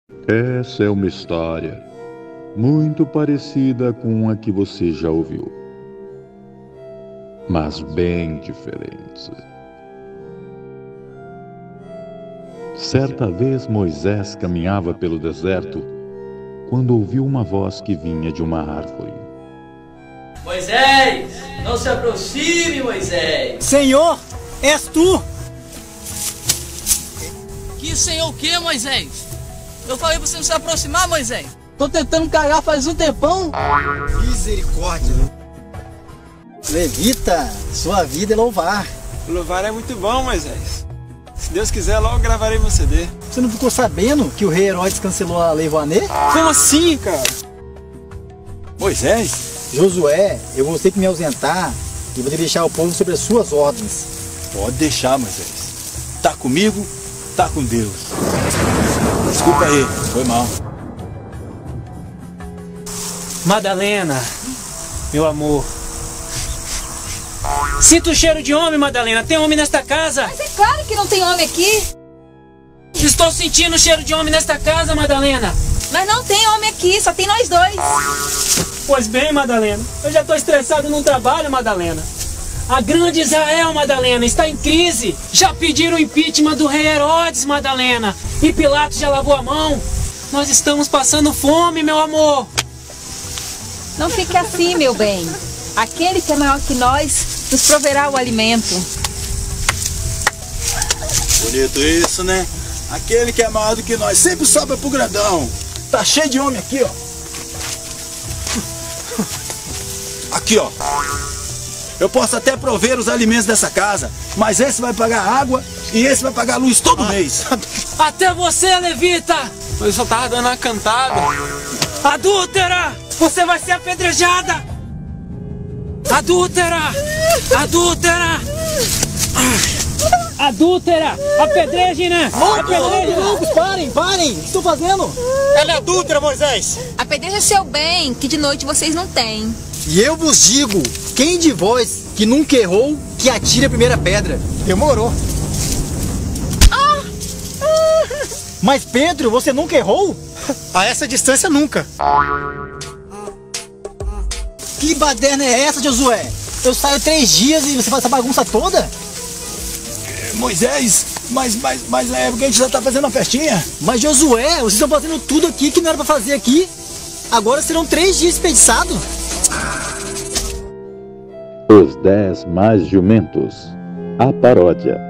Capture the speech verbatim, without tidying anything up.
Essa é uma história muito parecida com a que você já ouviu, mas bem diferente. Certa vez Moisés caminhava pelo deserto quando ouviu uma voz que vinha de uma árvore. Moisés, não se aproxime, Moisés. Senhor, és tu? Que senhor o que, Moisés? Eu falei pra você não se aproximar, Moisés. Tô tentando cagar faz um tempão. Misericórdia. Levita, sua vida é louvar. Louvar é muito bom, Moisés. Se Deus quiser, logo gravarei meu C D. Você não ficou sabendo que o rei Herodes cancelou a Lei Rouanet? Como assim, cara? Moisés? Josué, eu vou ter que me ausentar e vou deixar o povo sobre as suas ordens. Pode deixar, Moisés. Tá comigo, tá com Deus. Desculpa aí, foi mal. Madalena, meu amor. Sinto o cheiro de homem, Madalena. Tem homem nesta casa? Mas é claro que não tem homem aqui. Estou sentindo o cheiro de homem nesta casa, Madalena. Mas não tem homem aqui, só tem nós dois. Pois bem, Madalena. Eu já estou estressado no trabalho, Madalena. A grande Israel, Madalena, está em crise. Já pediram o impeachment do rei Herodes, Madalena. E Pilatos já lavou a mão. Nós estamos passando fome, meu amor. Não fique assim, meu bem. Aquele que é maior que nós nos proverá o alimento. Bonito isso, né? Aquele que é maior do que nós sempre sobra pro grandão. Tá cheio de homem aqui, ó. Aqui, ó. Eu posso até prover os alimentos dessa casa, mas esse vai pagar água e esse vai pagar luz todo ah. mês. Até você, levita! Eu só tava dando uma cantada. Adúltera! Você vai ser apedrejada! Adúltera! Adúltera! Adúltera! Apedrejem-na! Apedrejem, loucos, parem, parem! O que estão fazendo? Ela é adúltera, Moisés! Apedreja seu bem, que de noite vocês não têm. E eu vos digo, quem de vós que nunca errou, que atire a primeira pedra. Demorou. Ah! Mas Pedro, você nunca errou? A essa distância nunca. Que baderna é essa, Josué? Eu saio três dias e você faz essa bagunça toda? Moisés, mas, mas, mas na época a gente já tá fazendo uma festinha. Mas Josué, vocês estão fazendo tudo aqui que não era pra fazer aqui. Agora serão três dias desperdiçados. Os Dez Mais Jumentos, a paródia.